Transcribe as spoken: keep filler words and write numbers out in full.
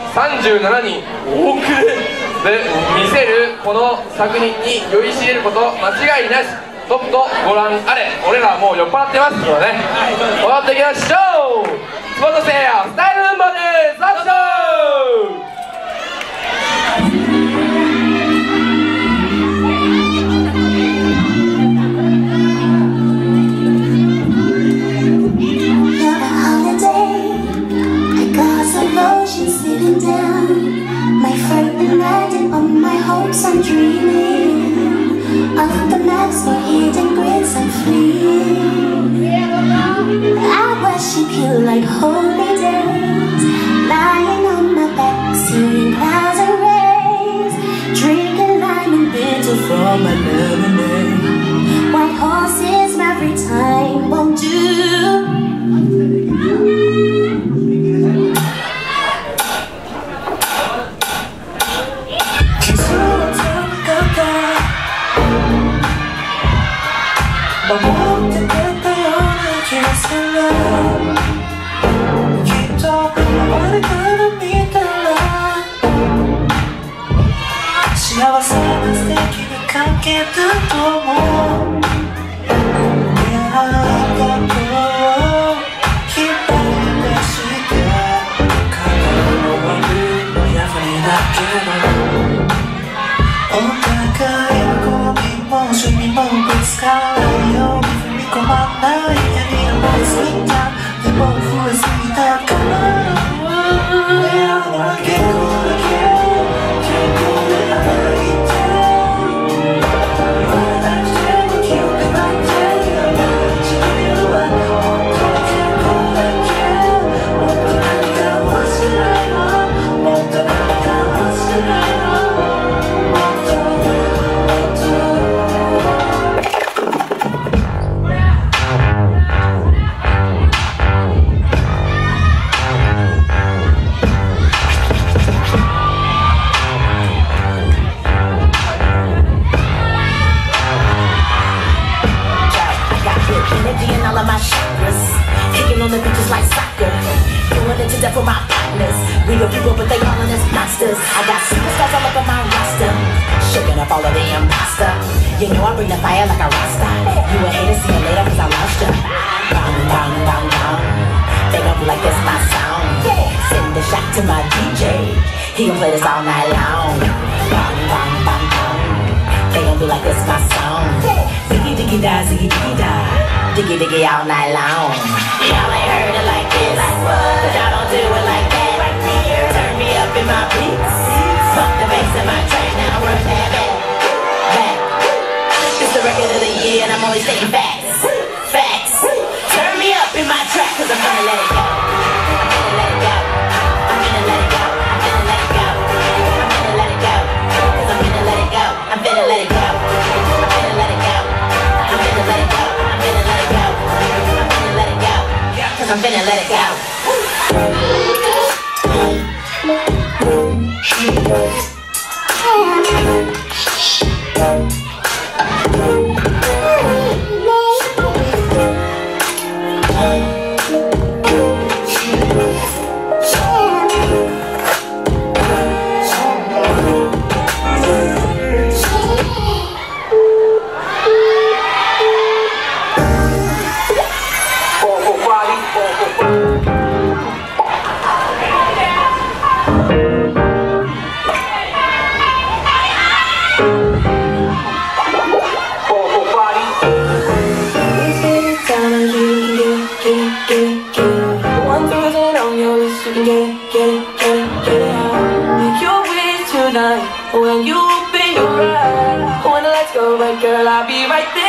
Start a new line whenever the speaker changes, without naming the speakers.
さんじゅうななにん多くで見せるこの作品に酔いしれること間違いなし。とくとご覧あれ。俺らはもう酔っ払ってますからね。踊っていきましょう。スポーツせいやスタイルナンバーです。アクション。
I'm dreaming of the maps for hidden grids and free. I worship you like holy days, lying on my back, seeing clouds and rays, drinking lime and bitter from my lemonade. White horses every time won't do.
멈춰 있다 오늘 기억을 깊도 오늘 그런 믿을라幸せな素敵な関係だと思う出会った頃引っ張り出して体の悪いのやふりだけどお互いの好みも趣味もぶつかる困らないエリアも過ぎたでも増えすぎたから結構だけ結構で歩いて言われなくても記憶なんて自分は本当に結構だけもっと何か忘れないのもっと何か忘れないのもっともっとKicking on the beaches like soccer, doing it to death for my partners. Real people, but they all in as monsters. I got superstars all up on my roster, shaking up all of the imposter. You know I bring the fire like a roster. You a hater, see you later, cause I lost ya. Bang, bang, bang, bang. They gon' be like this my sound. Send the shot to my D J, he gon' play this all night long. Bang, bang, bang, bang. They gon' be like this my sound. Ziggy, diggy, da, ziggy, diggy, da. Diggy diggy all night long. Y'all ain't heard it like this, but y'all don't do it like that. Turn me up in my beats, fuck the bass in my track, now run that back, back. It's the record of the year and I'm only stating facts, facts. Turn me up in my track cause I'm gonna let it go. I'm gonna let it go. I'm gonna let it go. I'm gonna let it go. I'm gonna let it go. Cause I'm gonna let it go. I'm gonna let it go. I'm gonna let it go. I'm gonna let it go. I'm finna let it go. When you open your eyes, when the lights go bright, girl, I'll be right there.